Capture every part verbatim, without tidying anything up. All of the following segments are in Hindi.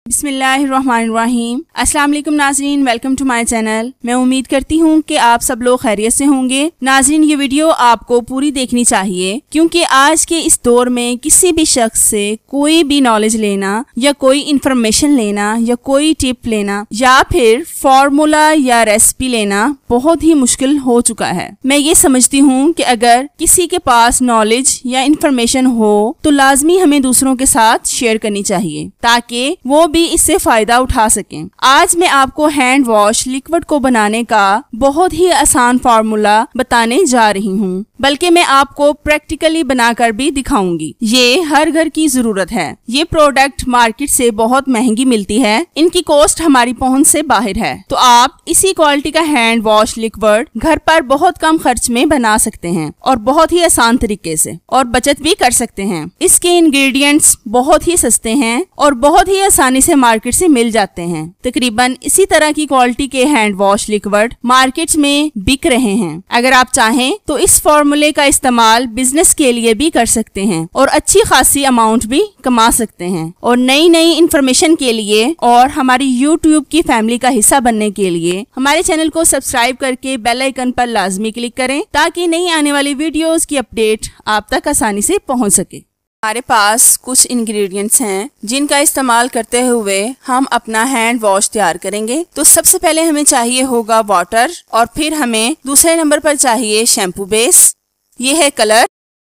बिस्मिल्लाहिर्रहमानिर्रहीम। अस्सलाम वालेकुम नाज़रीन, वेलकम टू माय चैनल। मैं उम्मीद करती हूँ कि आप सब लोग खैरियत से होंगे। नाज़रीन, ये वीडियो आपको पूरी देखनी चाहिए क्योंकि आज के इस दौर में किसी भी शख्स से कोई भी नॉलेज लेना या कोई इंफॉर्मेशन लेना या कोई टिप लेना या फिर फॉर्मूला या रेसिपी लेना बहुत ही मुश्किल हो चुका है। मैं ये समझती हूँ कि अगर किसी के पास नॉलेज या इंफॉर्मेशन हो तो लाजमी हमें दूसरों के साथ शेयर करनी चाहिए ताकि वो भी इससे फायदा उठा सकें। आज मैं आपको हैंड वॉश लिक्विड को बनाने का बहुत ही आसान फार्मूला बताने जा रही हूँ, बल्कि मैं आपको प्रैक्टिकली बनाकर भी दिखाऊंगी। ये हर घर की जरूरत है। ये प्रोडक्ट मार्केट से बहुत महंगी मिलती है, इनकी कॉस्ट हमारी पहुंच से बाहर है, तो आप इसी क्वालिटी का हैंड वॉश लिक्विड घर पर बहुत कम खर्च में बना सकते हैं और बहुत ही आसान तरीके से, और बचत भी कर सकते हैं। इसके इंग्रेडिएंट्स बहुत ही सस्ते हैं और बहुत ही आसानी से मार्केट से मिल जाते हैं। तकरीबन इसी तरह की क्वालिटी के हैंड वॉश लिक्विड मार्केट में बिक रहे हैं। अगर आप चाहें तो इस फॉर्मूले का इस्तेमाल बिजनेस के लिए भी कर सकते हैं और अच्छी खासी अमाउंट भी कमा सकते हैं। और नई नई इंफॉर्मेशन के लिए और हमारी यूट्यूब की फैमिली का हिस्सा बनने के लिए हमारे चैनल को सब्सक्राइब करके बेल आइकन पर लाजमी क्लिक करें ताकि नई आने वाली वीडियोस की अपडेट आप तक आसानी से पहुंच सके। हमारे पास कुछ इंग्रेडिएंट्स हैं जिनका इस्तेमाल करते हुए हम अपना हैंड वॉश तैयार करेंगे। तो सबसे पहले हमें चाहिए होगा वाटर, और फिर हमें दूसरे नंबर पर चाहिए शैम्पू बेस, ये है कलर,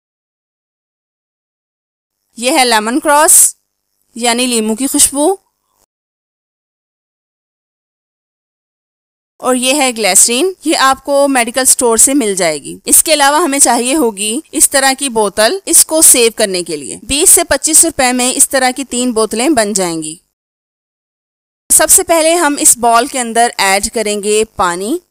ये है लेमन क्रॉस यानी लीमू की खुशबू, और ये है ग्लिसरीन। ये आपको मेडिकल स्टोर से मिल जाएगी। इसके अलावा हमें चाहिए होगी इस तरह की बोतल, इसको सेव करने के लिए। बीस से पच्चीस रुपए में इस तरह की तीन बोतलें बन जाएंगी। सबसे पहले हम इस बॉल के अंदर ऐड करेंगे पानी।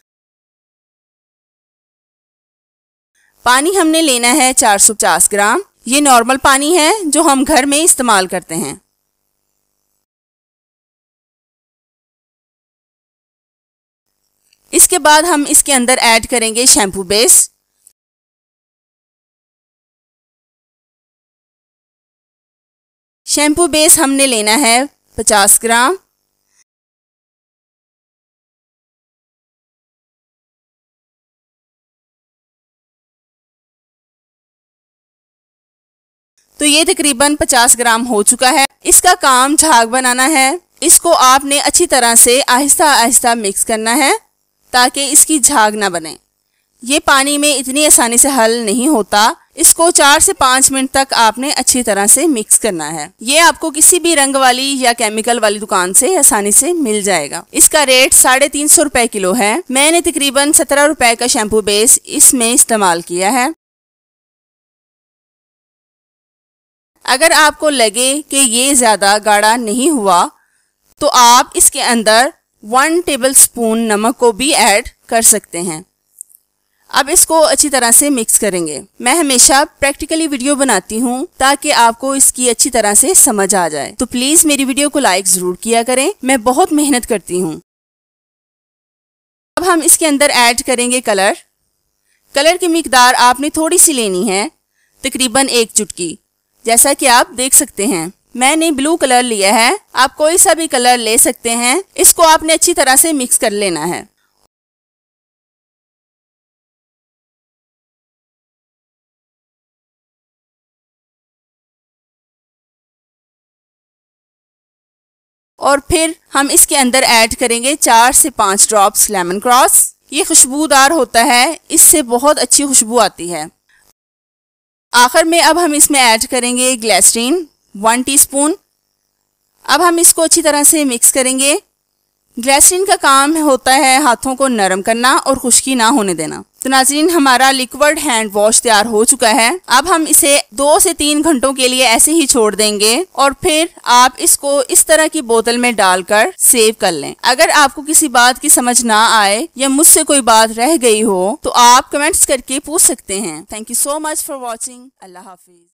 पानी हमने लेना है चार सौ पचास ग्राम। ये नॉर्मल पानी है जो हम घर में इस्तेमाल करते हैं। इसके बाद हम इसके अंदर ऐड करेंगे शैम्पू बेस। शैम्पू बेस हमने लेना है पचास ग्राम। तो ये तकरीबन पचास ग्राम हो चुका है। इसका काम झाग बनाना है। इसको आपने अच्छी तरह से आहिस्ता आहिस्ता मिक्स करना है ताकि इसकी झाग ना बने। ये पानी में इतनी आसानी से हल नहीं होता। इसको चार से पाँच मिनट तक आपने अच्छी तरह से मिक्स करना है। ये आपको किसी भी रंग वाली या केमिकल वाली दुकान से आसानी से मिल जाएगा। इसका रेट साढ़े तीन सौ रुपए किलो है। मैंने तकरीबन सत्रह रुपए का शैम्पू बेस इसमें इस्तेमाल किया है। अगर आपको लगे कि ये ज्यादा गाढ़ा नहीं हुआ तो आप इसके अंदर वन टेबल स्पून नमक को भी ऐड कर सकते हैं। अब इसको अच्छी तरह से मिक्स करेंगे। मैं हमेशा प्रैक्टिकली वीडियो बनाती हूँ ताकि आपको इसकी अच्छी तरह से समझ आ जाए, तो प्लीज मेरी वीडियो को लाइक जरूर किया करें। मैं बहुत मेहनत करती हूँ। अब हम इसके अंदर ऐड करेंगे कलर। कलर की मिकदार आपने थोड़ी सी लेनी है, तकरीबन एक चुटकी, जैसा कि आप देख सकते हैं। मैंने ब्लू कलर लिया है, आप कोई सा भी कलर ले सकते हैं। इसको आपने अच्छी तरह से मिक्स कर लेना है। और फिर हम इसके अंदर ऐड करेंगे चार से पाँच ड्रॉप्स लेमन क्रॉस। ये खुशबूदार होता है, इससे बहुत अच्छी खुशबू आती है। आखिर में अब हम इसमें ऐड करेंगे ग्लिसरीन वन टीस्पून। अब हम इसको अच्छी तरह से मिक्स करेंगे। ग्लिसरीन का काम होता है हाथों को नरम करना और खुश्की ना होने देना। तो नाज़रीन, हमारा लिक्विड हैंड वॉश तैयार हो चुका है। अब हम इसे दो से तीन घंटों के लिए ऐसे ही छोड़ देंगे और फिर आप इसको इस तरह की बोतल में डालकर सेव कर लें। अगर आपको किसी बात की समझ ना आए या मुझसे कोई बात रह गई हो तो आप कमेंट्स करके पूछ सकते हैं। Thank you so much for watching. अल्लाह हाफिज।